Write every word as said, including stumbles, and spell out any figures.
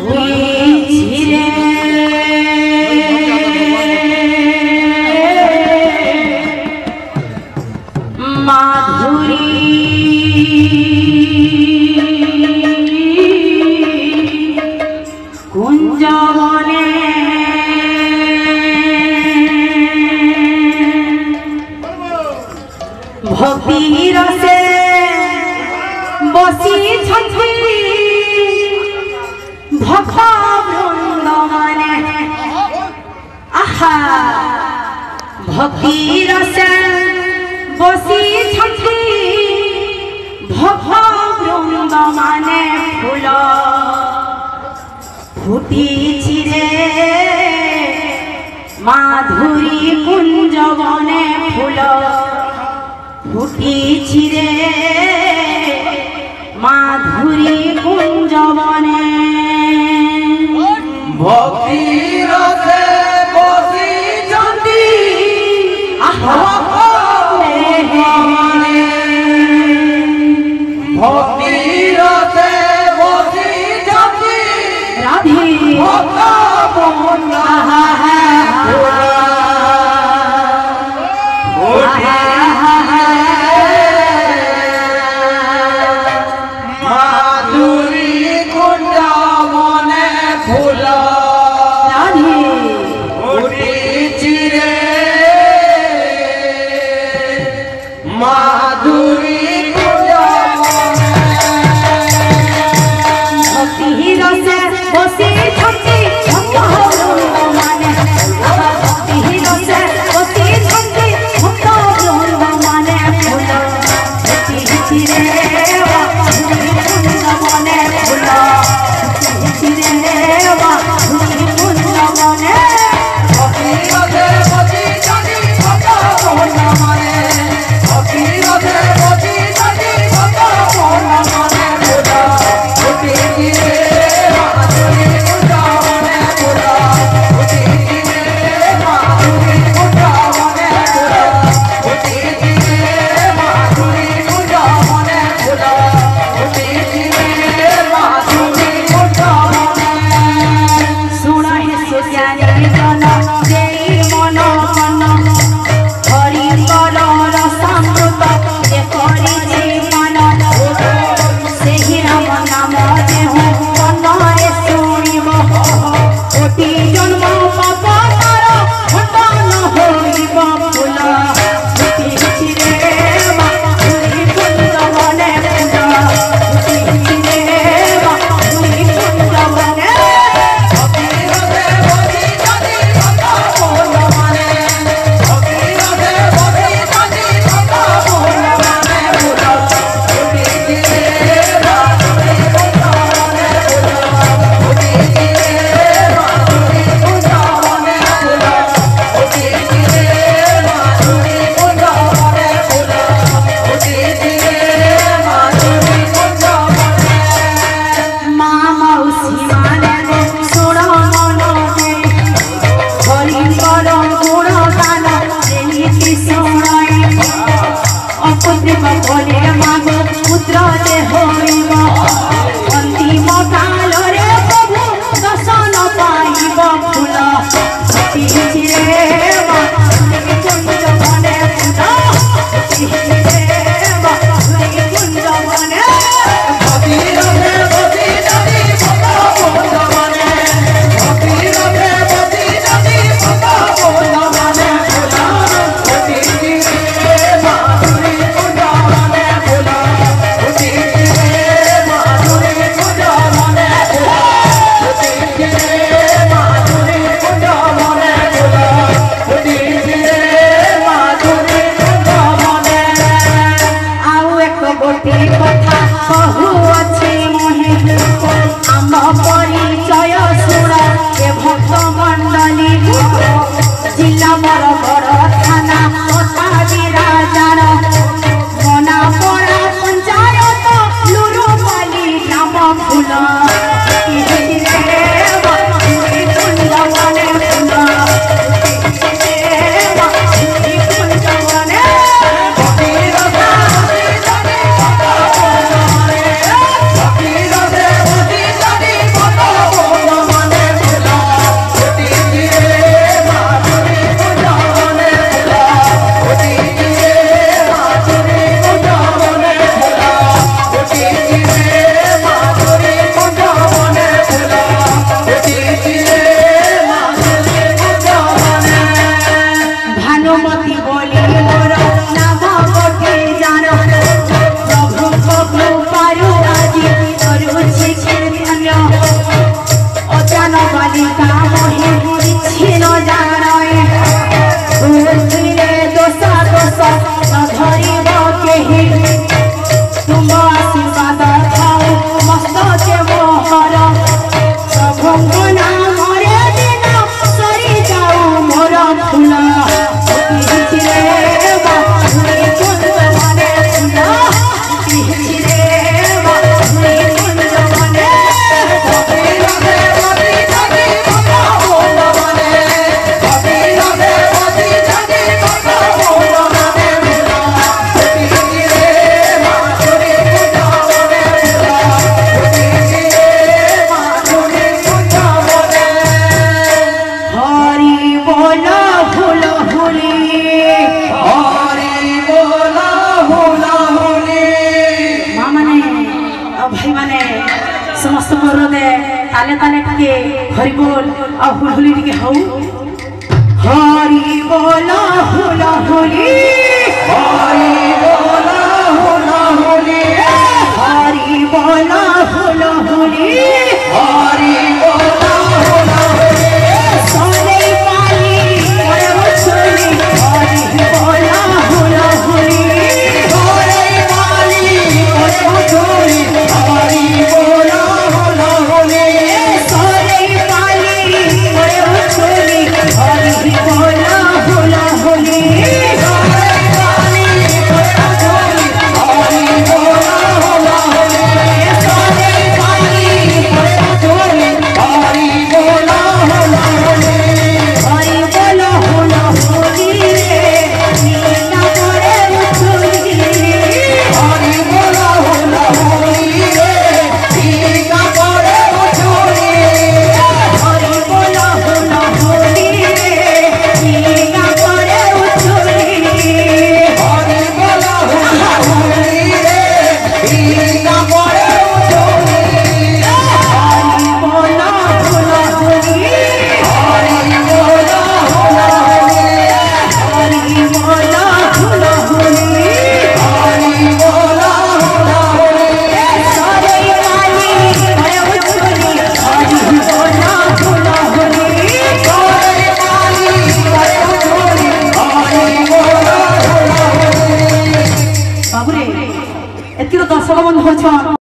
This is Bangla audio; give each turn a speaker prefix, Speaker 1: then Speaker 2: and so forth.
Speaker 1: ফুটিছিরে মাধুরী কুঞ্জবনে ভক্তি রসে বসিছন্তি ভক্ত বৃন্দমানে আহা ভক্তি রসে বসিছন্তি ভক্ত বৃন্দমানে ফুল ফুটিছিরে মাধুরী কুঞ্জবনে ফুল ফুটিছিরে মাধুরী কুঞ্জবনে
Speaker 2: ভক্তি রসে বসিছন্তি ভক্তি রসে বসিছন্তি
Speaker 1: রাধে
Speaker 2: ভক্ত বৃন্দা মাধুরী কুঞ্জবনে ফুল ফুটিছিরে মাধুরী কুঞ্জবনে
Speaker 1: ভক্তি রসে বসিছন্তি ভক্ত বৃন্দমানে ভক্তি রসে বসিছন্তি ভক্ত বৃন্দমানে ফুল ফুটিছিরে মাধুরী কুঞ্জবনে ফুল ফুটিছিরে মাধুরী কুঞ্জবনে
Speaker 2: ভক্তি রসে বসিছন্তি ভক্ত বৃন্দমানে ভক্তি রসে বসিছন্তি ভক্ত বৃন্দমানে ফুল ফুটিছিরে মাধুরী কুঞ্জবনে ফুল ফুটিছিরে মাধুরী কুঞ্জবনে ফুল ফুটিছিরে মাধুরী কুঞ্জবনে ফুল ফুটিছিরে মাধুরী কুঞ্জবনে
Speaker 1: শুনা হে সুজ্ঞানী জন যেই মন মন হরি কর রসামৃত যে করিছে মন সেই রাম নাম দেহু মନରେ শুনিব কোটি জন্ম পাপ তার খণ্ডন হইব ফুল ফুটিছিরে মাধুরী কুঞ্জবনে ফুল ফুটিছিরে মাধুরী কুঞ্জবনে
Speaker 2: ভক্তি রসে বসিছন্তি ভক্ত বৃন্দমানে ভক্তি রসে বসিছন্তি ভক্ত বৃন্দমানে ফুল ফুটিছিরে মাধুরী কুঞ্জবনে ফুল ফুটিছিরে মাধুরী কুঞ্জবনে ফুল ফুটিছিরে মাধুরী কুঞ্জবনে ফুল ফুটিছিরে মাধুরী কুঞ্জবনে
Speaker 1: মা মাউসী মানে শোণ মন হরি কর গুণ গান যেনিতি শোণাই অপুত্রিক বলে মাগ পুত্র যে হইব অন্তিম কালরে প্রভু দর্শন পাইব ফুল ফুটিছিরে মাধুরী কুঞ্জবনে ফুল ফুটিছিরে মাধুরী কুঞ্জবনে
Speaker 2: ভক্তি রসে বসিছন্তি ভক্ত বৃন্দমানে ভক্তি রসে বসিছন্তি ভক্ত বৃন্দমানে ফুল ফুটিছিরে মাধুরী কুঞ্জবনে ফুল ফুটিছিরে মাধুরী কুঞ্জবনে ফুল ফুটিছিরে মাধুরী কুঞ্জবনে ফুল ফুটিছিরে মাধুরী কুঞ্জবনে
Speaker 1: ଆଉ ଏକ ଗୋଟିଏ କଥା କହୁଅଛି ମୋହେ ଆମ ପରିଚୟ ଶୁଣ ଏ ଭକ୍ତ ମଣ୍ଡଳୀ ଜିଲ୍ଲା ବରଗଡ଼ ଥାନା ତଥା ବିରାଜନ ମନାପଡ଼ା ପଞ୍ଚାୟତ ଲୁରୁପାଲି ଗ୍ରାମ ফুল ফুটিছিরে মাধুরী কুঞ্ଜবনে ফুল ফুটিছিরে মাধুরী কুঞ্জবনে
Speaker 2: ভক্তি রসে বসিছন্তি ভক্ত বৃন্দমানে ভক্তি রসে বসিছন্তি ভক্ত
Speaker 1: ताले ताले टिके हरि बोल आ हुलहुली टिके हऊ हरि बोला हुला हुली
Speaker 2: हरि बोला हुला हुली
Speaker 1: हरि बोला हुला हुली
Speaker 2: हरि बोला हुला हुली
Speaker 1: सोने पाली ओरे उछली हरि बोला हुला हुली
Speaker 2: हरि पाली ओरे उछली हरि बोला हुला हुली
Speaker 1: सोने पाली ओरे उछली हरि बोला हुला हुली बाबुरे एतकी तो दर्शक बंधु